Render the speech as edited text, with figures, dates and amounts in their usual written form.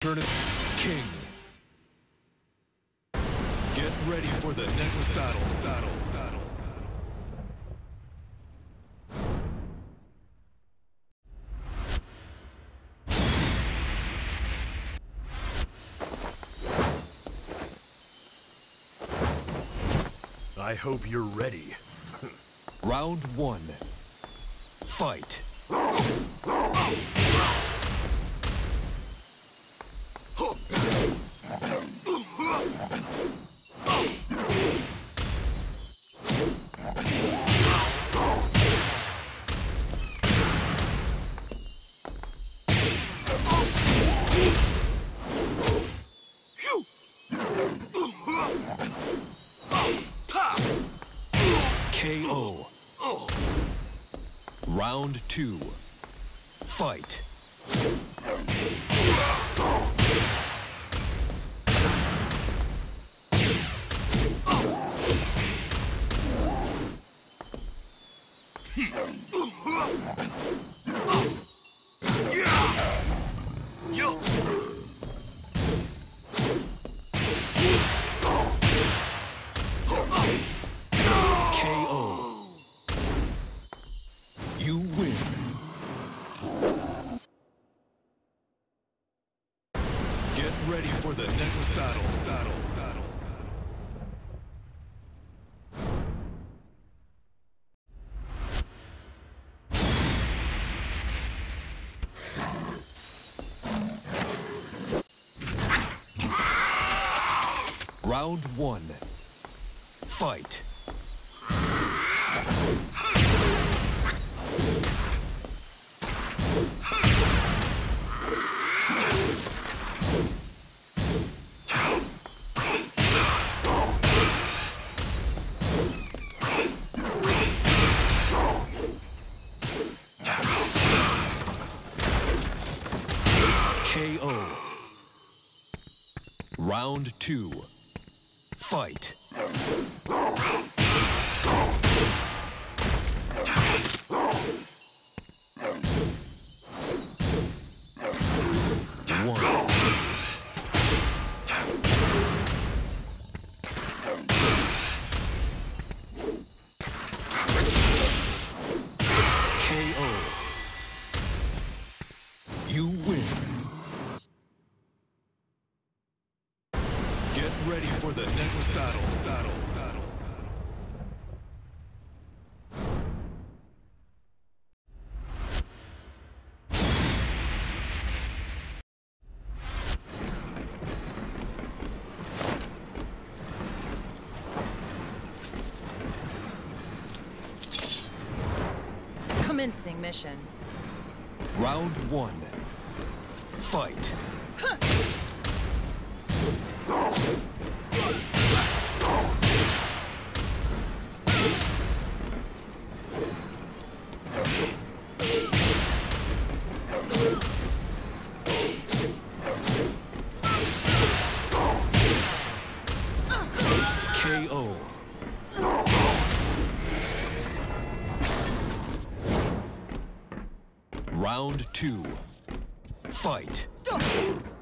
Tournament King. Get ready for the next battle. I hope you're ready. Round 1. Fight. KO. Round 2. Fight. KO. You win. Get ready for the next battle. Round 1. Fight. KO. Round 2. Fight. One. KO. You win. Get ready for the next battle. Commencing mission. Round 1. Fight. KO. Round 2. Fight.